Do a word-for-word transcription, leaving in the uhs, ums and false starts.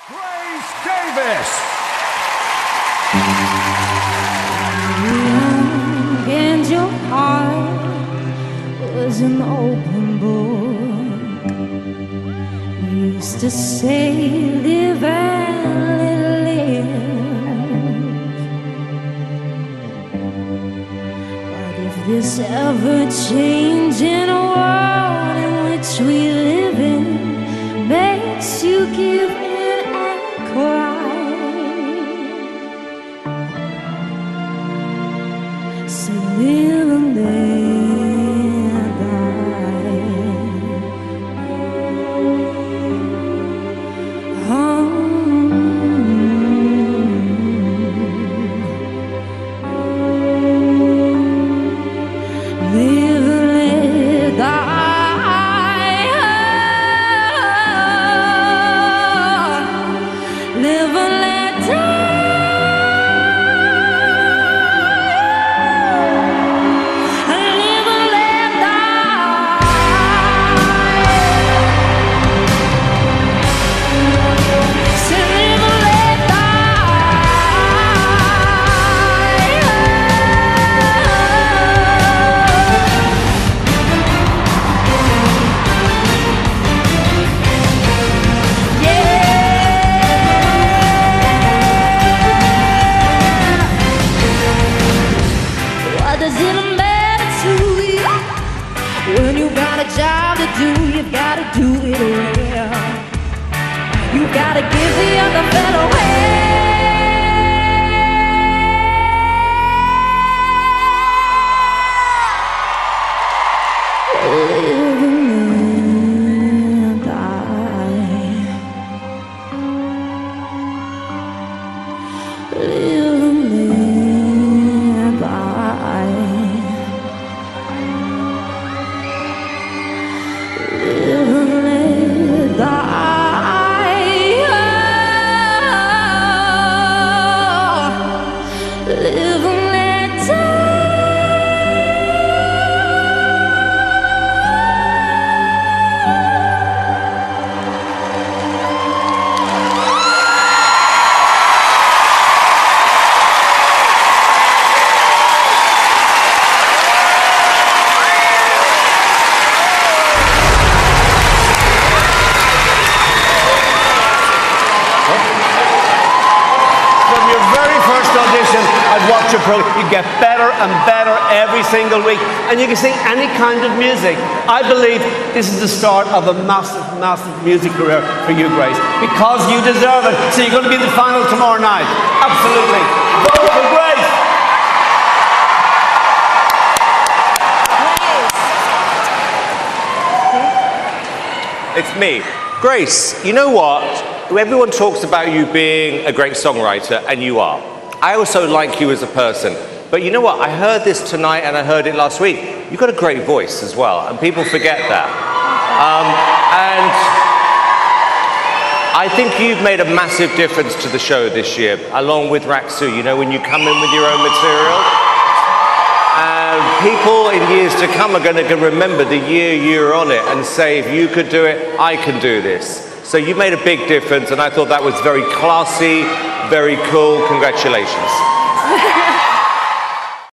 Grace Davis. Young and your heart was an open book. You used to say, live and live. But if this ever-changing world in which we live in makes you give in and cry, say live and let die. Um, live and let die. Live and let die. Does it matter to you? When you got a job to do, you gotta do it well. You gotta give the other fellow hell. Live and die. Live and die. Live and let die. Live and let die. I'd watch your program. You get better and better every single week, and you can sing any kind of music. I believe this is the start of a massive, massive music career for you, Grace, because you deserve it. So you're going to be in the final tomorrow night. Absolutely. Vote for Grace. It's me. Grace, you know what? Everyone talks about you being a great songwriter, and you are. I also like you as a person. But you know what? I heard this tonight and I heard it last week. You've got a great voice as well, and people forget that. Um, and I think you've made a massive difference to the show this year, along with Raksu. You know, when you come in with your own material, and people in years to come are going to remember the year you're on it and say, if you could do it, I can do this. So you made a big difference, and I thought that was very classy, very cool. Congratulations.